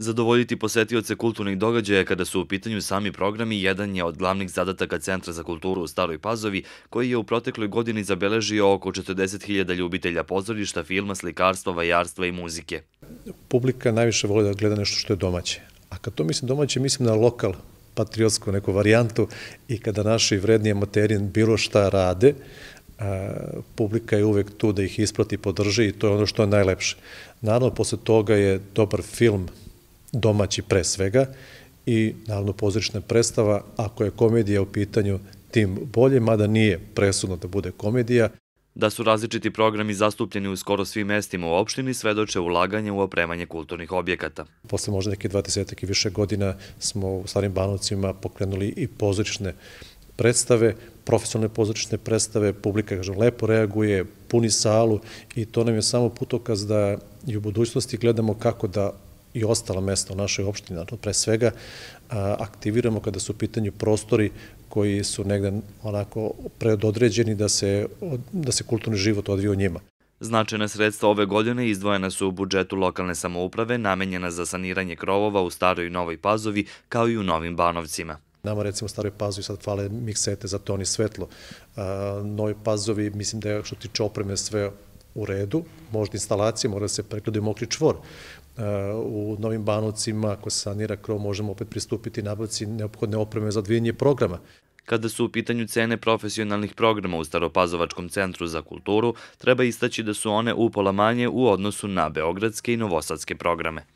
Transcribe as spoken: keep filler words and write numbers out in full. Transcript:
Zadovoljiti posetioce kulturnih događaja kada su u pitanju sami programi jedan je od glavnih zadataka Centra za kulturu u Staroj Pazovi, koji je u protekloj godini zabeležio oko četrdeset hiljada ljubitelja pozorišta, filma, slikarstva, vajarstva i muzike. Publika najviše voli da gleda nešto što je domaće. A kad to mislim domaće, mislim na lokal, patriotsku neku varijantu i kada naši vredni amateri bilo šta rade, publika je uvek tu da ih isprati i podrži i to je ono što je najlepše. Naravno, posle toga je dobar film, domaći pre svega, i naravno pozorišna predstava. Ako je komedija u pitanju, tim bolje, mada nije presudno da bude komedija. Da su različiti programi zastupljeni u skoro svim mestima u opštini svedoče ulaganje u opremanje kulturnih objekata. Posle možda neke dvadesetak i više godina smo u Starim Banovcima pokrenuli i pozorišne predstave, profesionalne pozorišne predstave, publika, kažem, lepo reaguje, puni salu i to nam je samo putokaz da i u budućnosti gledamo kako da i ostala mesta u našoj opštini, naravno, pre svega, aktiviramo kada su u pitanju prostori koji su negde onako predodređeni da se, da se kulturni život odvija u njima. Značajna sredstva ove godine izdvojena su u budžetu lokalne samouprave, namenjena za saniranje krovova u Staroj i Novoj Pazovi, kao i u Novim Banovcima. Nama, recimo, u Staroj Pazovi sad fale miksete za ton i svetlo. Novoj Pazovi, mislim da je što tiče opreme sve u redu, možda instalacije, mora da se pregledaju mokri čvor. U Novim Banovcima, ako se sanira krov, možemo opet pristupiti nabavci neophodne opreme za odvijanje programa. Kada su u pitanju cene profesionalnih programa u Staropazovačkom centru za kulturu, treba istaći da su one upola manje u odnosu na beogradske i novosadske programe.